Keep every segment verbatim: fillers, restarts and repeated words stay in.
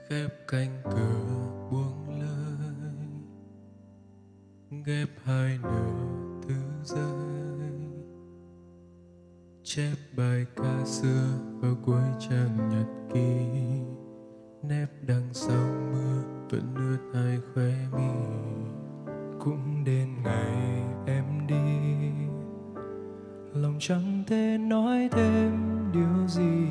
khép cánh cửa buông lơi, ghép hai nửa thứ rơi, chép bài ca xưa ở cuối trang nhật ký, nép đằng sau mưa vẫn ướt hai khóe mi. Cũng đến ngày em đi, lòng chẳng thể nói thêm điều gì.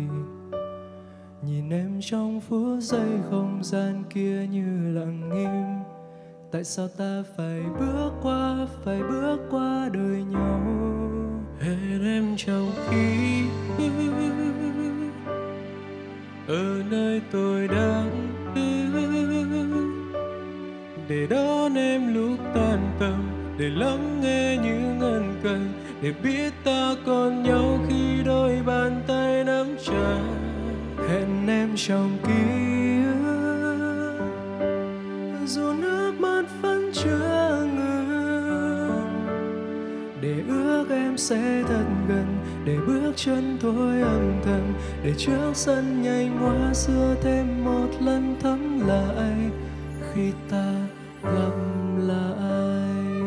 Nhìn em trong phút giây không gian kia như lặng im. Tại sao ta phải bước qua, phải bước qua đời nhau? Hẹn em trong ký ức, ở nơi tôi đang đứng, để đón em lúc tan tầm, để lắng nghe những ân cần, để biết ta còn nhau khi đôi bàn tay nắm chặt. Hẹn em trong ký ức, dù nước mắt vẫn chưa ngừng, để ước em sẽ thật gần, để bước chân thôi âm thầm, để trước sân nhanh hoa xưa thêm một lần thắm lại khi ta gặp lại.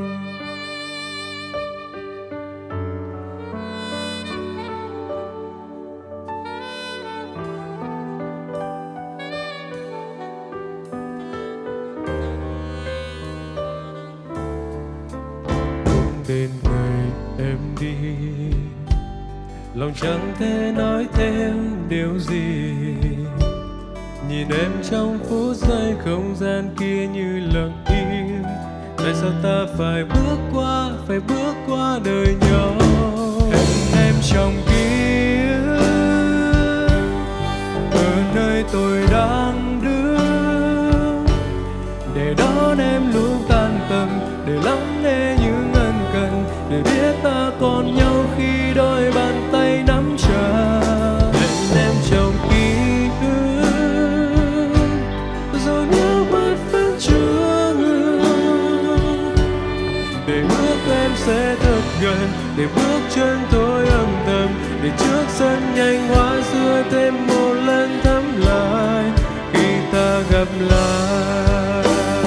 Đến ngày em đi, lòng chẳng thể nói thêm điều gì. Nhìn em trong phút giây không gian kia như lặng im. Tại sao ta phải bước qua, phải bước qua đời nhau? Hẹn em trong ký ức, ở nơi tôi đang đứng, để đón em lúc tan tầm, để lắng nghe những ân cần, để biết ta còn nhau khi đôi bàn tay nắm chặt. Hẹn em trong ký ức, rồi nước mắt vẫn chưa ngừng, để ước em sẽ thật gần, để bước chân thôi âm thầm, để trước sân nhanh hoa xưa thêm một lần thắm lại khi ta gặp lại.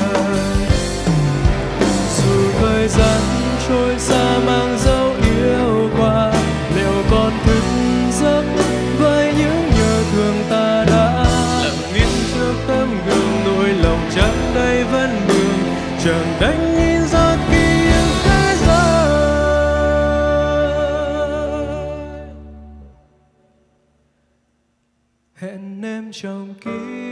Dù thời gian trôi xa mang dấu yêu qua, liệu còn thức giấc với những nhớ thương ta đã lặng im trước tấm gương, nỗi lòng chẳng đây vẫn vương, chẳng đánh in giọt ký ức thế giới. Hẹn em trong ký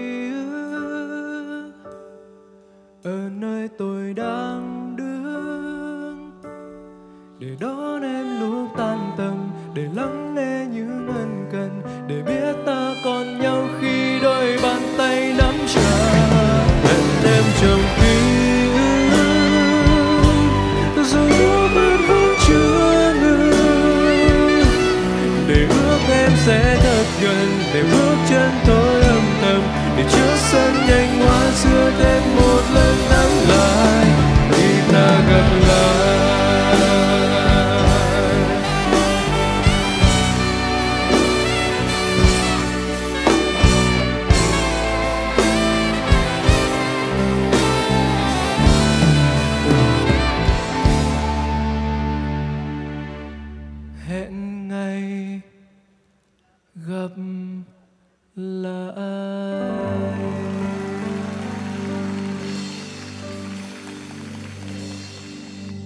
ức, ở nơi tôi đang đứng, để đón em lúc tan tầm, để lắng nghe những ân cần, để biết ta còn nhau khi đôi bàn tay nắm chặt. Hẹn em trong ký ức, dù nước mắt vẫn chưa ngừng, để ước em sẽ thật gần, để bước chân thôi âm thầm, để trước sân nhanh hoa xưa thêm một lần thắm lại khi ta gặp lại. Hẹn ngày gặp lại.